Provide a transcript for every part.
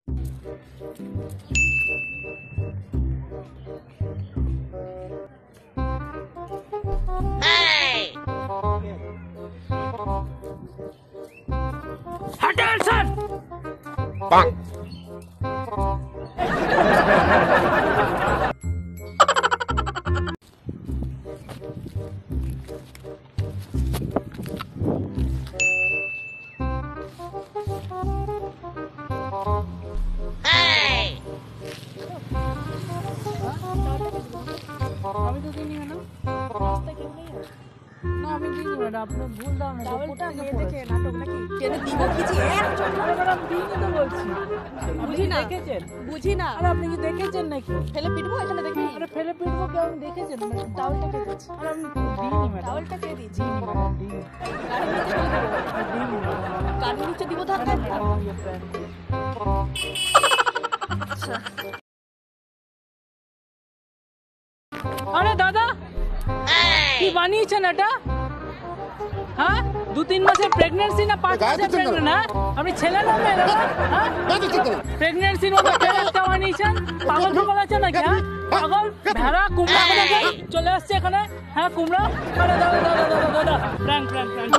Attention! Bang! আমি তো দিইনি ম্যাডাম, রাস্তা কেউ নেই না, আমি দিইনি ম্যাডাম, আপনি ভুল দাম টাওয়ালটা নিয়ে দেখে নাটক নাকি টেনে দিব কিছু ম্যাডাম দিইনি তো বলছি, বুঝি না দেখেছেন? বুঝি না আরে আপনি কি দেখেছেন নাকি? ফেলে পিটবো এখানে দেখি আরে ফেলে পিটবো কেমন দেখেছেন? টাওয়ালটা কে দিচ্ছে আরে আমি দিইনি ম্যাডাম, টাওয়ালটা কে দিচ্ছে দিইনি ম্যাডাম, দিইনি, গাড়ির নিচে ফেলে দেবো দিইনি ম্যাডাম। গাড়ির নিচে দিব ধাক্কা আচ্ছা আরে দাদা কি বানিয়েছেন এটা? হ্যাঁ 2-3 মাসের প্রেগন্যান্সি না 5 মাসের প্রেগন্যান্ট? হ্যাঁ আপনি ছেলে না মেয়ে? হ্যাঁ প্রেগন্যান্সির মতো প্রেগন্যান্সি বানিয়েছেন, পাগল ঠাগল আছে নাকি? হ্যাঁ পাগল ভেড়া কুমড়া কোথায় চলে আসছে এখানে? হ্যাঁ কুমড়া, আরে দাদা দাদা দাদা দাদা প্র্যাঙ্ক প্র্যাঙ্ক প্র্যাঙ্ক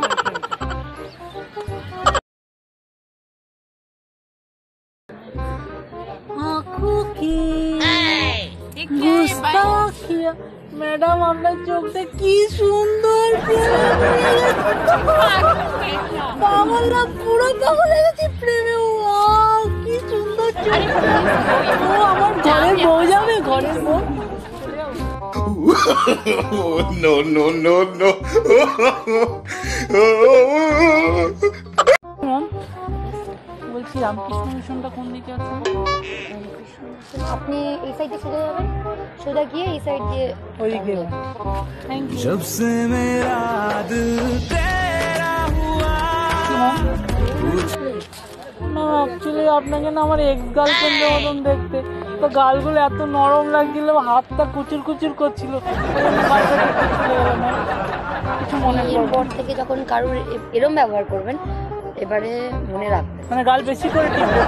आँखों की गुस्ताखियाँ ম্যাডাম আপনার চোখটা কি সুন্দর, পাগলরা পুরো পাগল হয়ে গেছে প্রেমে। ওয়াও কি সুন্দর চোখ, ও আমার ঘরের বউ যাবে, ঘরের বউ। No, no, no, no. বলছি রামকৃষ্ণ মিশনটা কোন দিকে আছে? আপনি এই সাইডে সোজা যাবেন, সোজা গিয়ে এই সাইড দিয়ে ওইদিকে। Thank you. जब से मेरा दिल तेरा हुआ না অ্যাকচুয়ালি আপনাকে না আমার এক্স গার্লফ্রেন্ডের মতন দেখতে, তো গালগুলো এত নরম লাগছিল, হাতটা কুচুর কুচুর করছিল, কিছু মনে এরপর থেকে যখন কারোর এরম ব্যবহার করবেন এবারে মনে রাখবেন, মানে গাল বেশি করে টিপবো।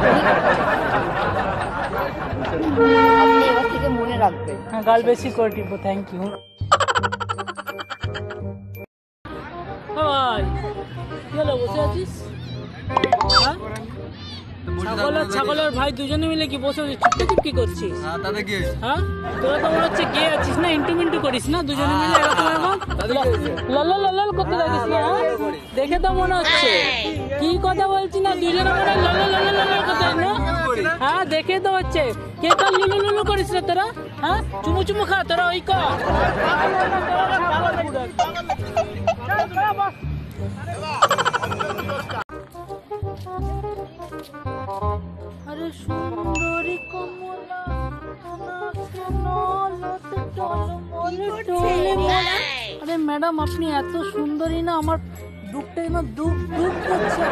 আপনি এবার থেকে মনে রাখবেন। হ্যাঁ গাল বেশি করে টিপবো। Thank you. ভাই কি হলো, বসে আছিস? হ্যাঁ ছাগলের ভাই দুজনে মিলে কি বসে চুপকে চুপকি করছিস? হ্যাঁ তোরা তো মনে হচ্ছে গিয়ে আছিস না, ইন্টু মিন্টু করিস না দুজনে মিলে এরকম এরকম লল লল করতে লাগিস না? দেখে তো মনে হচ্ছে, কি কথা বলছি না, দুজনে মনে লল লল লল করতে না? হ্যাঁ দেখে তো হচ্ছে, কে কাল লুলু লুলু করিস রে তোরা? হ্যাঁ চুমু চুমু খা তোরা, ওই কর। আরে সুন্দরী কমলা আরে ম্যাডাম আপনি এত সুন্দরী না, আমার দুঃখটা না দুঃখ দুঃখ করছে,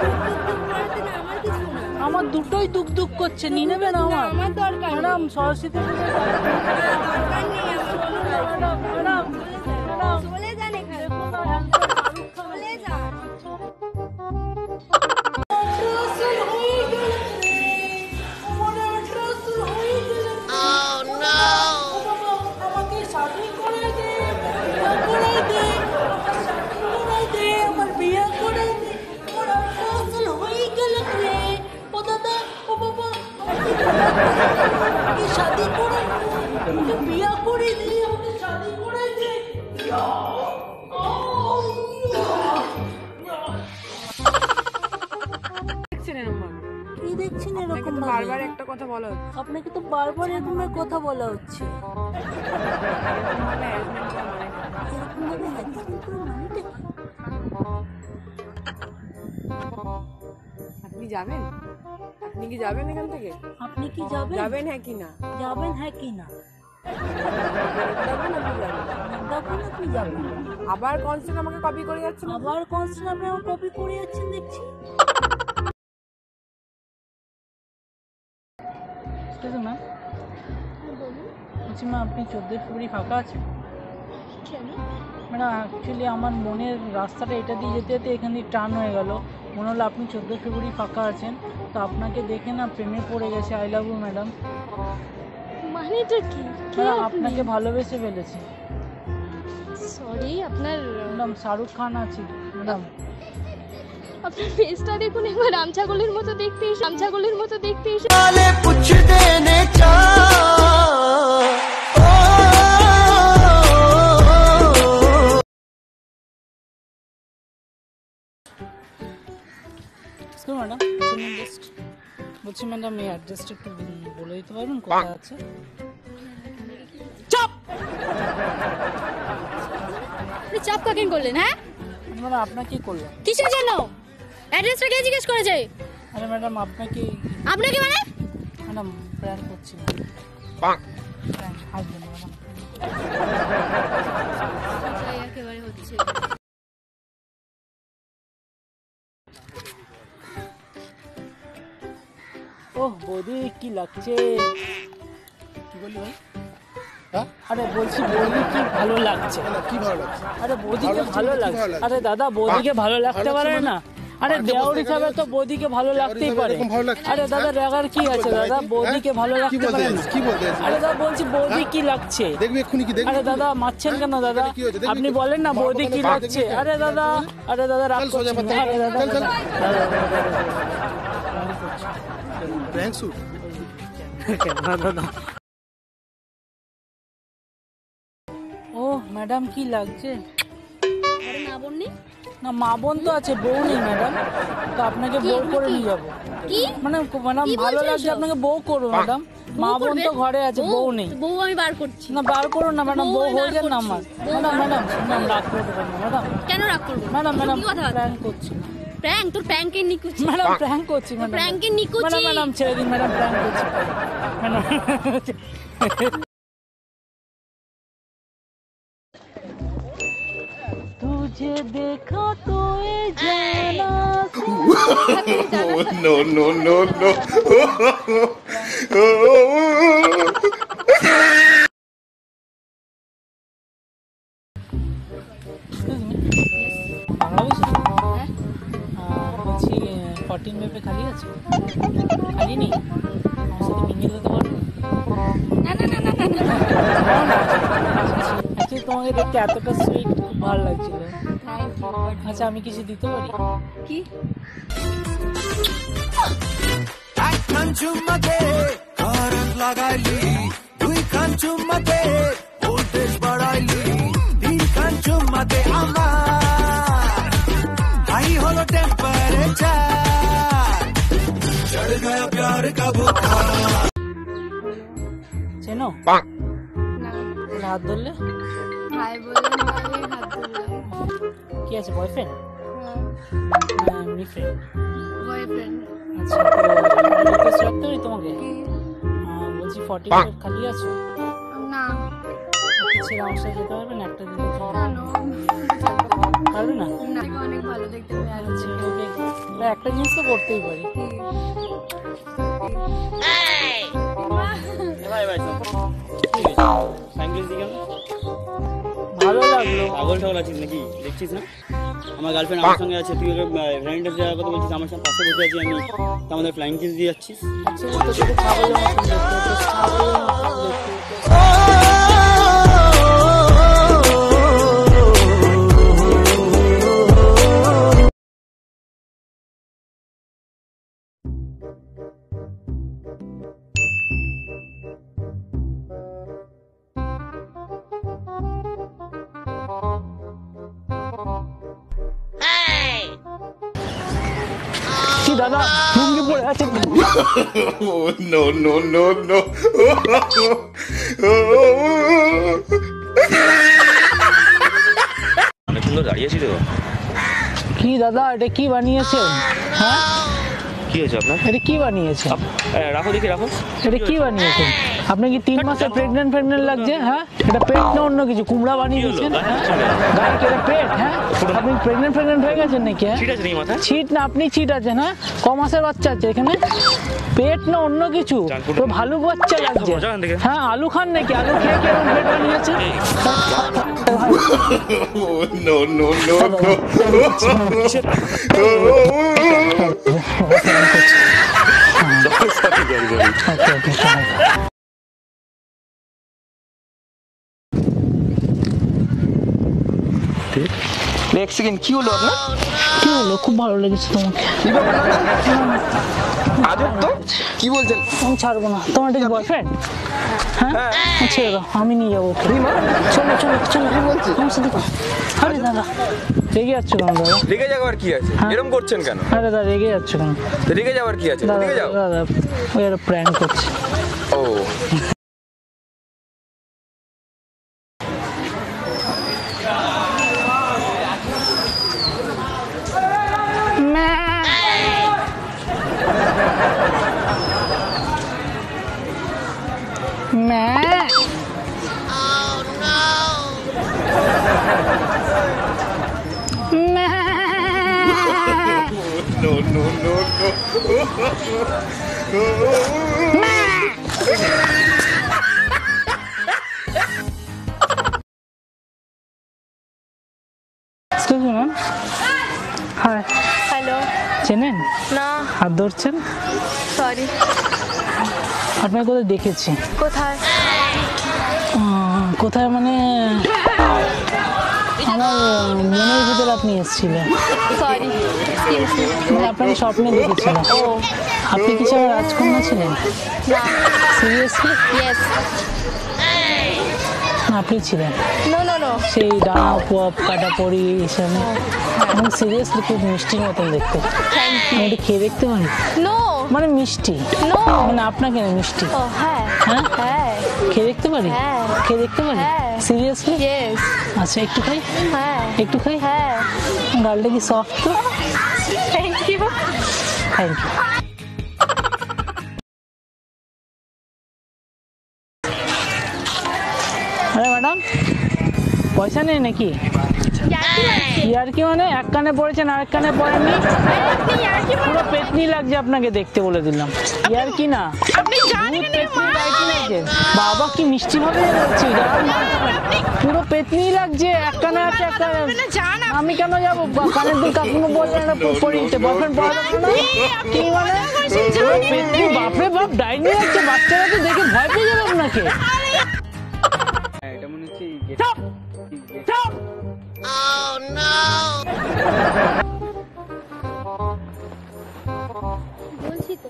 আমার দুটোই দুঃখ দুঃখ করছে, নিয়ে নেবেন আমার? ম্যাডাম সরস্বতী বিয়া করে দিয়ে আমাকে শাদি করে দে। কি দেখছেন এরকম? বারবার একটা কথা বলা হচ্ছে, আপনাকে তো বারবার এরকমের কথা বলা হচ্ছে। আপনি যাবেন? আপনি কি যাবেন এখান থেকে? আপনি কি যাবেন? যাবেন হ্যাঁ কি না? যাবেন হ্যাঁ কি না? যাবেন আপনি যাবেন? তখন আপনি যাবেন। আবার কনস্ট্যান্ট আমাকে কপি করে যাচ্ছেন। আবার কনস্ট্যান্ট আপনি আমার কপি করে যাচ্ছেন দেখছি। ম্যাম বলছি ম্যাম আপনি 14 ফেব্রুয়ারি ফাঁকা আছেন? ম্যাডাম অ্যাকচুয়ালি আমার মনের রাস্তাটা এটা দিয়ে যেতে যেতে এখান দিয়ে টার্ন হয়ে গেল, মনে হলো আপনি 14 ফেব্রুয়ারি ফাঁকা আছেন, তো আপনাকে দেখে না প্রেমে পড়ে গেছে। I love you madam. মানেটা কি? কে ম্যাডাম আপনি? আপনাকে ভালোবেসে ফেলেছি সরি, আপনার ম্যাডাম। শাহরুখ খান আছি ম্যাডাম। আপনার ফেসটা দেখুন একবার, রামছাগলের মতো দেখতে, রামছাগলের মতো দেখতে। कुछ देने का ম্যাডাম বলছি ম্যাডাম এই অ্যাড্রেসটা একটু বলে দিতে পারবেন কোথায় আছে? চপ আপনি চাপ কাকেন করলেন? হ্যাঁ ম্যাডাম আপনার কি করলেন? কিসের জন্য? অ্যাড্রেসটা কে জিজ্ঞেস করেছে? আরে ম্যাডাম আপনাকে আপনাকে মানে? ম্যাডাম প্র্যাঙ্ক করছি না। প্র্যাঙ্ক হাসবেন ম্যাডাম। একেবারে হচ্ছে। ওহ বৌদি কি লাগছে? কি বলি ভাই? আরে বলছি বৌদি কি ভালো লাগছে। কি ভালো লাগছে? আরে বৌদিকে ভালো লাগছে। আরে দাদা বৌদিকে ভালো লাগতে পারে না? আরে দেওর হিসাবে তো বৌদিকে ভালো লাগতেই পারে। আরে দাদা রাগার কি আছে দাদা? বৌদিকে ভালো লাগতে পারে না? কি বলতে? আরে দাদা বলছি বৌদি কি লাগছে? দেখবি এক্ষুনি কি দেখবি? আরে দাদা মারছেন কেন দাদা? আপনি বলেন না বৌদি কি লাগছে। আরে দাদা রাগ করছেন। আরে দাদা প্র্যাঙ্ক শুট। দাদা ও ম্যাডাম কি লাগছে? আরে না বলনি? না মা বোন তো আছে, বউ নেই ম্যাডাম। তো আপনাকে বউ করে নিয়ে যাবো। কি মানে ম্যাডাম কি ভালো বলছেন লাগছে এসব? আপনাকে বউ করবো ম্যাডাম। মা বোন তো ঘরে আছে, বউ নেই। বউ আমি বার করছি। না বার করুন না ম্যাডাম, বউ বউ হয়ে বার যান না করছি। আমার। বউ ম্যাডাম বার ম্যাডাম ম্যাডাম রাগ করবেন না ম্যাডাম। কেন রাগ করব? ম্যাডাম ম্যাডাম কি কথা? প্র্যাঙ্ক করছি না প্র্যাঙ্ক? তোর প্র্যাঙ্কের নিকুচি। ম্যাডাম, প্র্যাঙ্ক করছি ম্যাডাম। প্র্যাঙ্কের নিকুচি। ম্যাডাম ম্যাডাম ছেড়ে দিন ম্যাডাম, প্র্যাঙ্ক করছি ম্যাডাম। तुझे देखा तो ये जाना। Oh, no, no, no, no. Bangladesh বলছি 14 মেপে খালি আছে? খালি নেই? আমার সাথে মিনিয়ে দিতে পারবে? না না না না না না। আচ্ছা তোমাকে দেখতে এতটা সুইট, খুব ভালো লাগছিল। Thank you. আচ্ছা আমি কিছু দিতে পারি? কি? একখান চুম্মাতে কারণ লাগাইলি, দুই খান চুম্মাতে ভোল্টেজ বাড়াইলি, তিন খান চুম্মাতে আমার হাই হলো টেম্পারেচার, চढ़ गया प्यार का बुखार। চেনো? না তাহলে হাত ধরলে ভাই বললেন ভাই হাত ধরলাম। কি আছে, বয়ফ্রেন্ড না এমনি ফ্রেন্ড? বয়ফ্রেন্ড। আচ্ছা তো রিকোয়েস্ট রাখতে পারি তোমাকে? বলছি 40 মিনিট খালি আছো? না ছেড়ে আমার সাথে যেতে পারবে না একটা দিনের জন্য? কেন? পারবে না? না অনেক ভালো দেখতে পেয়ে আচ্ছা ওকে, একটা জিনিস তো করতেই পারি। ভালো লাগলো। পাগল টাগল আছিস নাকি? দেখছিস না আমার গার্লফ্রেন্ড আমার সঙ্গে আছে, তুই ওকে ভ্যালেন্টাইন্স ডে কথা বলছিস, আমার সাথে পাশে বসে আছি আমি, তো আমাদের ফ্লাইং কিস দিয়ে যাচ্ছিস। আচ্ছা তো তোকে ছাগলের মতন দেখতে, তো ছাগলের মতন দেখতে। কি দাদা লুঙ্গি পরে আছে? Oh, no, no, no, no. অনেক সুন্দর দাঁড়িয়েছি তো। কি দাদা এটা কি বানিয়েছে? হ্যাঁ কি হয়েছে আপনার? এটা কি বানিয়েছে? রাখো দেখি রাখো। এটা কি বানিয়েছে? আপনি কি 3 মাসে প্রেগনেন্ট লাগছে? হ্যাঁ এটা পেট না অন্য কিছু? কুমড়া বানিয়ে দিচ্ছেন? গায়ে এটা পেট? হ্যাঁ আপনি প্রেগনেন্ট হয়ে গেছেন নাকি? হ্যাঁ ঠিক আছে নাকি মাথায়? ছিট না আপনি ছিট আছেন? হ্যাঁ ক মাসের বাচ্চা আছে এখানে? পেট না অন্য কিছু? তো ভালুক বাচ্চা লাগছে। হ্যাঁ আলু খান নাকি? আলু খেয়ে কি এরকম পেট বানিয়েছে? Oh, no, no, no, no. ওকে ওকে এক সেকেন্ড কি হলো আপনার? কি হলো? খুব ভালো লেগেছে তোমাকে। আজব তো, কি বলছেন? আমি ছাড়বো না। তোমার এটা বয়ফ্রেন্ড? হ্যাঁ ছেড়ে দাও, আমি নিয়ে যাবো ওকে। চলো চলো চলো, আমার সাথে চলো। আরে দাদা রেগে যাচ্ছ কেন দাদা? রেগে যাওয়ার কি আছে? এরকম করছেন কেন? আরে দাদা রেগে যাচ্ছ কেন? রেগে যাওয়ার কি আছে? দাদা রেগে যাও। দাদা ওই একটা প্র্যাঙ্ক করছে। ও No, no, no, excuse me ma'am. Hi, hello. চেনেন? না, হাত ধরছেন? সরি। আপনাকে কোথায় দেখেছি? কোথায়? কোথায় মানে আমার মনের ভিতরে আপনি এসেছিলেন। Sorry, excuse me. মানে আপনাকে স্বপ্নে দেখেছিলাম। ও আপনি কিছু আমার রাজকন্যা ছিলেন? না, সিরিয়াসলি? ইয়েস। না আপনি ছিলেন নো নো নো। সেই ডানা পপ কাটা পরি এসবে। এবং সিরিয়াসলি খুব মিষ্টির মতন দেখতে। থ্যাংক আমি এটা খেয়ে দেখতে পারি? নো মানে মিষ্টি নো। মানে আপনাকে না মিষ্টি। ও হ্যাঁ হ্যাঁ হ্যাঁ খেয়ে দেখতে পারি? হ্যাঁ। খেয়ে দেখতে পারি? হ্যাঁ। সিরিয়াসলি? ইয়েস। আচ্ছা একটু খাই, হ্যাঁ একটু খাই। হ্যাঁ। গালটা কি সফট তো? Thank you. Thank you. আরে ম্যাডাম পয়সা নেই নাকি? ইয়ার কি মানে এক কানে পড়েছেন আর এক কানে পড়েননি? পুরো পেতনি লাগছে আপনাকে দেখতে, বলে দিলাম। ইয়ার কি না, বাবা কি মিষ্টি ভাবে যাচ্ছে, পুরো পেতনি লাগছে। এক কানে আছে এক কানে। আমি কেন যাবো? কানের দুল কাকুকে বললেন না পড়ে দিতে, বয়ফ্রেন্ড পড়া যাবে না? কি মানে পেতনি? বাপরে বাপ ডাইনি লাগছে, বাচ্চারা তো দেখে ভয় পেয়ে যাবে আপনাকে। এটা মনে হচ্ছে বলছি তো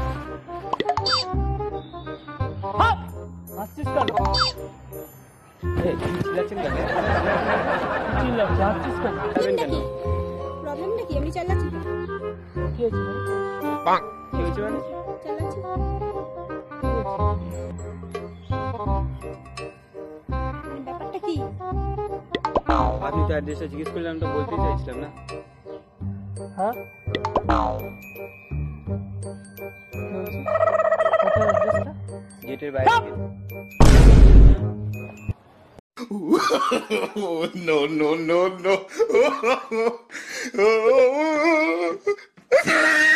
হাসছিস কেন? চিল্লাচ্ছেন কেন? চিল্লাচ্ছে, হাসছিস কেন? প্রবলেমটা কি? আমি চালাচ্ছি কি হয়েছে? কি হয়েছে মানে? চালাচ্ছি ব্যাপারটা কি? আপনি তো অ্যাড্রেসটা জিজ্ঞেস করলে আমি তো বলতেই চাইছিলাম না। হ্যাঁ কি হয়েছে? কোথায় অ্যাড্রেসটা? গেটের বাইরে Oh, no, no, no, no.